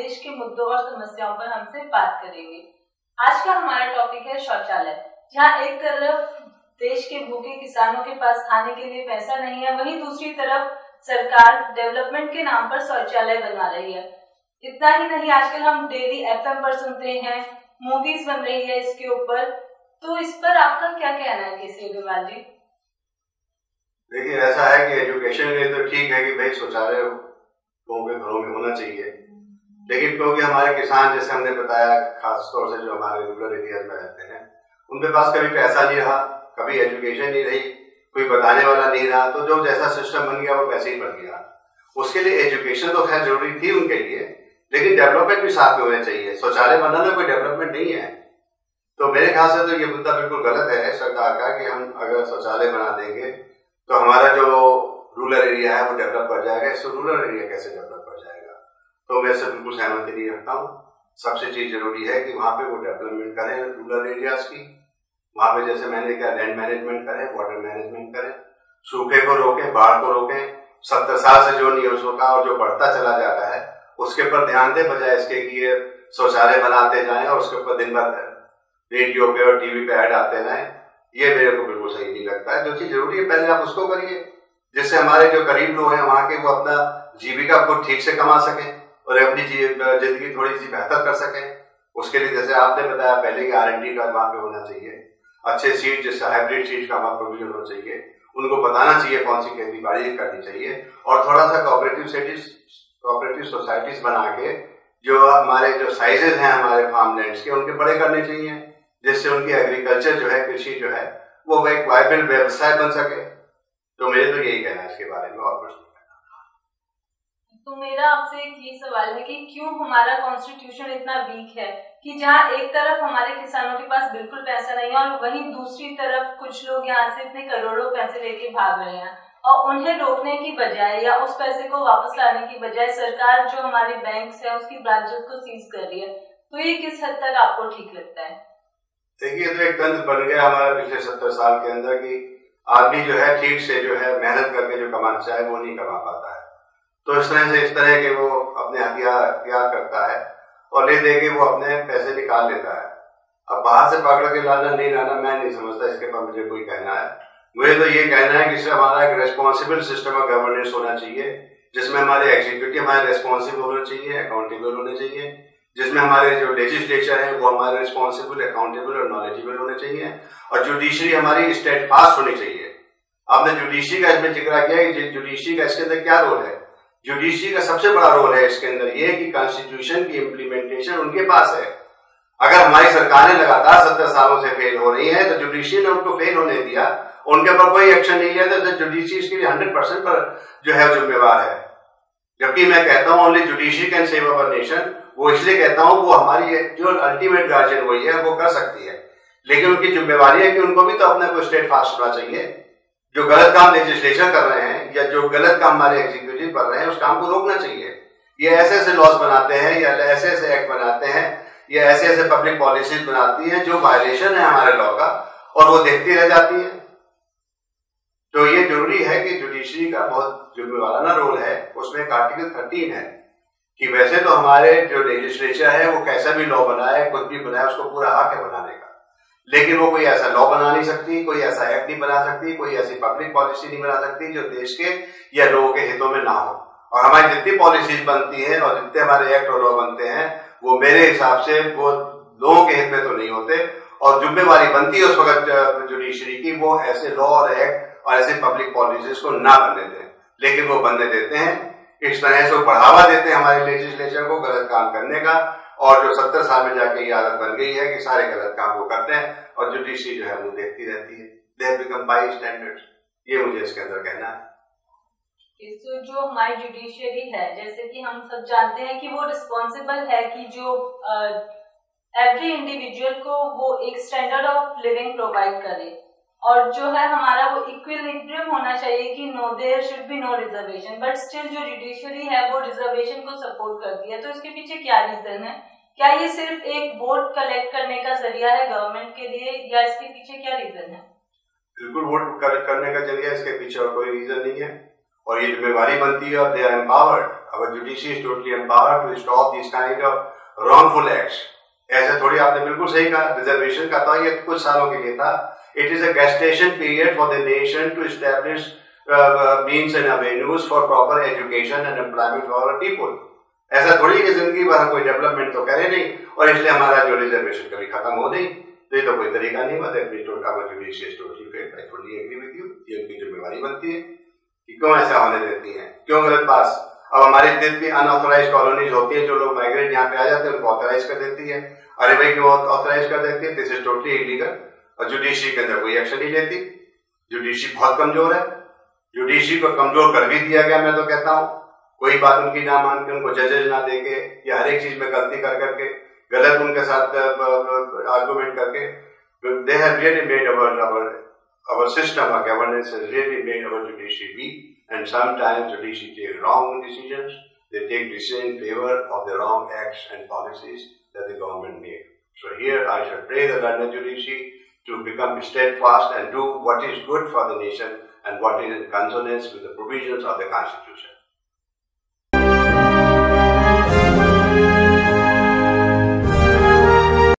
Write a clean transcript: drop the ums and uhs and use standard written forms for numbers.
देश के मुद्दों और समस्याओं पर हमसे बात करेंगे। आज का हमारा टॉपिक है शौचालय। जहाँ एक तरफ देश के भूखे किसानों के पास खाने के लिए पैसा नहीं है, वहीं दूसरी तरफ सरकार डेवलपमेंट के नाम पर शौचालय बनवा रही है। इतना ही नहीं, आजकल हम डेली एफएम पर सुनते हैं, मूवीज बन रही है इसके ऊपर। तो इस पर आपका क्या कहना है केसी अग्रवाल जी? देखिए, ऐसा है कि एजुकेशन के लिए तो ठीक है कि भाई शौचालय लोगों के घरों में होना चाहिए, लेकिन क्योंकि हमारे किसान, जैसे हमने बताया, खास तौर से जो हमारे रूरल एरियाज में रहते हैं, उनके पास कभी पैसा नहीं रहा, कभी एजुकेशन नहीं रही, कोई बताने वाला नहीं रहा, तो जो जैसा सिस्टम बन गया वो वैसे ही बन गया। उसके लिए एजुकेशन तो खैर जरूरी थी उनके लिए, लेकिन डेवलपमेंट भी साथ में होना चाहिए। शौचालय बनाना कोई डेवलपमेंट नहीं है। तो मेरे ख्याल से तो ये मुद्दा बिल्कुल गलत है सरकार का कि हम अगर शौचालय बना देंगे तो हमारा जो रूरल एरिया है वो डेवलप कर जाएगा। इससे रूरल एरिया कैसे डेवलप कर जाएगा? तो मैं इससे बिल्कुल सहमति नहीं रखता हूँ। सबसे चीज जरूरी है कि वहां पे वो डेवलपमेंट करें रूरल एरियाज की। वहां पे जैसे मैंने क्या, लैंड मैनेजमेंट करें, वाटर मैनेजमेंट करें, सूखे को रोकें, बाढ़ को रोकें। 70 साल से जो नहीं हो सका और जो बढ़ता चला जा रहा है उसके ऊपर ध्यान दें, बजाय इसके कि ये शौचालय बनाते जाएं और उसके ऊपर दिन भर रेडियो पे और टीवी पे ऐड आते रहें। ये मेरे को बिल्कुल सही नहीं लगता है। जो चीज जरूरी है पहले आप उसको करिए, जिससे हमारे जो गरीब लोग हैं वहां के वो अपना जीविका खुद ठीक से कमा सकें और अपनी जिंदगी थोड़ी सी बेहतर कर सकें। उसके लिए जैसे आपने बताया पहले कि R&D का वहां पे होना चाहिए, अच्छे सीड, जैसे हाइब्रिड सीड का वहां प्रोविजन होना चाहिए, उनको बताना चाहिए कौन सी खेती बाड़ी करनी चाहिए, और थोड़ा सा कोऑपरेटिव सोसाइटीज बना के जो हमारे जो साइजेज हैं हमारे फार्मलैंड्स के, उनके बड़े करने चाहिए, जिससे उनकी एग्रीकल्चर जो है, कृषि जो है, वो एक वायबल व्यवसाय बन सके। तो मेरे तो यही कहना है इसके बारे में, और कुछ नहीं कहना। तो मेरा आपसे एक ये सवाल है कि क्यों हमारा कॉन्स्टिट्यूशन इतना वीक है कि जहाँ एक तरफ हमारे किसानों के पास बिल्कुल पैसा नहीं है और वहीं दूसरी तरफ कुछ लोग यहाँ से इतने करोड़ों पैसे लेके भाग रहे हैं, और उन्हें रोकने की बजाय या उस पैसे को वापस लाने की बजाय सरकार जो हमारी बैंक्स है उसकी ब्रांचेस को सीज कर रही है। तो ये किस हद तक आपको ठीक लगता है? देखिए, तो एक तंत्र बन गया हमारा पिछले 70 साल के अंदर कि आदमी जो है ठीक से जो है मेहनत करके जो कमाना चाहे वो नहीं कमा पाता है। तो इस तरह के वो अपने हथियार करता है और ले दे के वो अपने पैसे निकाल लेता है। अब बाहर से पकड़ के लाना नहीं लाना मैं नहीं समझता, इसके पर मुझे कोई कहना है। मुझे तो ये कहना है कि इससे हमारा एक रेस्पॉन्सिबल सिस्टम ऑफ गवर्नेंस होना चाहिए, जिसमें हमारे एग्जीक्यूटिव हमारे रेस्पॉन्सिबल होने चाहिए, अकाउंटेबल होने चाहिए, जिसमें हमारे जो लेजिस्लेचर है वो हमारे रिस्पॉन्सिबल, अकाउंटेबल और नॉलेजेबल होने चाहिए, और जुडिशरी हमारी स्टेडफास्ट होनी चाहिए। आपने जुडिशरी का इसमें जिक्र किया कि जुडिशरी का इसके अंदर क्या रोल है। जुडिशरी का सबसे बड़ा रोल है इसके अंदर ये कि कॉन्स्टिट्यूशन की इम्प्लीमेंटेशन उनके पास है। अगर हमारी सरकारें लगातार 70 सालों से फेल हो रही है तो जुडिशरी ने उनको फेल होने दिया, उनके ऊपर कोई एक्शन नहीं लिया, तो जुडिशरी इसके लिए 100% पर जो है जिम्मेवार है। जबकि मैं कहता हूं only judiciary can save our nation. वो इसलिए कहता हूं वो हमारी जो अल्टीमेट गार्जियन वही है, वो कर सकती है, लेकिन उनकी जिम्मेवारी है कि उनको भी तो अपने को स्टेट फास्ट होना चाहिए। जो गलत काम लेजिस्लेचर कर रहे हैं या जो गलत काम हमारे एग्जीक्यूटिव कर रहे हैं उस काम को रोकना चाहिए। ये ऐसे लॉज बनाते हैं या ऐसे एक्ट बनाते हैं या ऐसे पब्लिक पॉलिसीज बनाती है जो वायलेशन है हमारे लॉ का, और वो देखती रह जाती है। तो ये जरूरी है कि जुडिशरी का बहुत जिम्मेवाराना रोल है। उसमें एक आर्टिकल 13 है कि वैसे तो हमारे जो लेजिस्लेचर है वो कैसा भी लॉ बनाए, कुछ भी बनाए, उसको पूरा हक है बनाने का, लेकिन वो कोई ऐसा लॉ बना नहीं सकती, कोई ऐसा एक्ट नहीं बना सकती, कोई ऐसी पब्लिक पॉलिसी नहीं बना सकती जो देश के या लोगों के हितों में ना हो। और हमारी जितनी पॉलिसीज बनती है और जितने हमारे एक्ट और लॉ बनते हैं वो मेरे हिसाब से वो लोगों के हित में तो नहीं होते, और जिम्मेवारी बनती है उस वक्त जुडिशरी की वो ऐसे लॉ और एक्ट और ऐसे पब्लिक पॉलिसीज को ना बनने दें, लेकिन वो बनने देते हैं। इस तरह से बढ़ावा देते हैं हमारे लेजिस्लेचर को गलत काम करने का, और जो 70 साल में जाके ये आदत बन गई है कि सारे गलत काम वो करते हैं और जुडिशरी जो है वो देखती रहती है। They become by standards. ये मुझे इसके अंदर कहना है। तो जो हमारी जुडिशियरी है, जैसे कि हम सब जानते हैं कि वो रिस्पॉन्सिबल है कि जो एवरी इंडिविजुअल को वो एक स्टैंडर्ड ऑफ लिविंग प्रोवाइड करे, और जो है हमारा वो इक्विलिब्रियम होना चाहिए कि no there should be no reservation, but still जो जुडिशरी है वो रिजर्वेशन को सपोर्ट करती है। तो इसके पीछे क्या रीजन है? क्या ये सिर्फ एक वोट कलेक्ट करने का जरिया है गवर्नमेंट के लिए, या इसके पीछे क्या रीजन है? बिल्कुल वोट कलेक्ट करने का जरिया, इसके पीछे और कोई रीजन नहीं है। और ये जिम्मेवारी बनती है, और they are empowered, our judiciary is totally empowered to stop this kind of wrongful acts. ऐसे थोड़ी, आपने बिल्कुल सही कहा, रिजर्वेशन का था, ये कुछ सालों के लिए था। It is a gestation period for the nation to establish means and avenues for proper education and employment for our people। ऐसा थोड़ी कि जिंदगी भर कोई डेवलपमेंट तो करे नहीं, और इसलिए हमारा जो रिजर्वेशन कभी खत्म हो नहीं, तो ये तो कोई तरीका नहीं हुआ। I fully agree with you, ये उनकी जिम्मेवारी बनती है कि क्यों ऐसा होने देती हैं, क्यों गलत पास। अब हमारी जितनी अनऑथराइज कॉलोनीज होती है, जो लोग माइग्रेट यहाँ पे आ जाते हैं उनको ऑथराइज कर देती है। अरे भाई क्यों ऑथराइज कर देती है? This is totally illegal. और जुडिशरी के अंदर कोई एक्शन नहीं लेती। जुडिशरी बहुत कमजोर है, जुडिशरी को कमजोर कर भी दिया गया। मैं तो कहता हूँ कोई बात उनकी ना मान के, उनको जजेज ना देके, या हर एक चीज में गलती कर करके, गलत उनके साथ आर्गुमेंट करके, they have really made our system of governance has really made our judiciary weak, and sometimes judiciary take wrong decisions. They take decisions in favor of the wrong acts and policies that the government made. So here I shall pray the learned judiciary to become steadfast and do what is good for the nation and what is in consonance with the provisions of the Constitution.